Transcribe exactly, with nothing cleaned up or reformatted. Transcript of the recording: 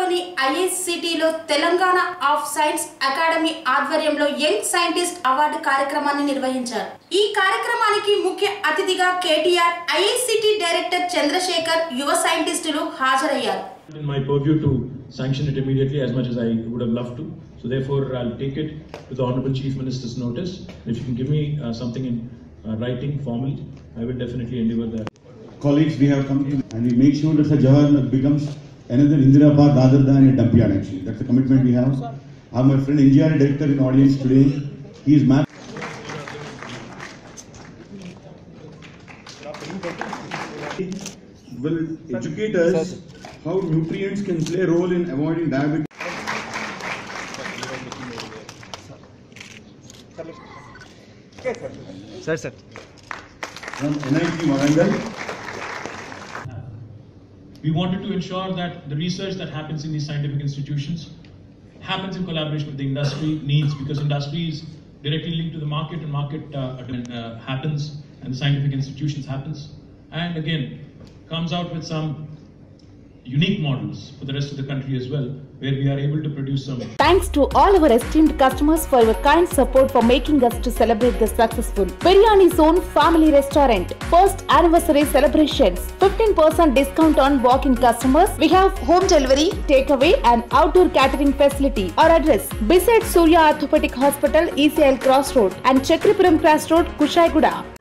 హైదరాబాద్లోని ఐఐసిటిలో Telangana of science academy ఆధ్వర్యంలో యంగ్ సైంటిస్ట్ అవార్డు కార్యక్రమాన్ని నిర్వహించారు. ఈ కార్యక్రమానికి ముఖ్య అతిథిగా కేటీఆర్, ఐఐసిటి డైరెక్టర్ చంద్రశేఖర్, యువ సైంటిస్టులు హాజరయ్యారు. In my purview to sanction it immediately as much as I would have loved to. So therefore I'll take it to the Honorable Chief Minister's notice. If you can give me uh, something in uh, writing formally, I will definitely endeavor that. Colleagues, we have come in and we make sure that the Jawahar becomes another Indirabad rather than a dump yard actually. That's the commitment we have. I have my friend N G R director in audience today. He is map. Will educate us how nutrients can play a role in avoiding diabetes. Sir, sir. From N I T Warangal. We wanted to ensure that the research that happens in these scientific institutions happens in collaboration with the industry needs, because industry is directly linked to the market, and market uh, uh, happens and the scientific institutions happens, and again comes out with some unique models for the rest of the country as well, where we are able to produce some. Thanks to all our esteemed customers for your kind support for making us to celebrate the successful Biryani Zone Family Restaurant first anniversary celebrations. fifteen percent discount on walk-in customers. We have home delivery, takeaway and outdoor catering facility. Our address: beside Surya Orthopedic Hospital, E C L Cross Road and Chakripuram Cross Road, Kushaiguda.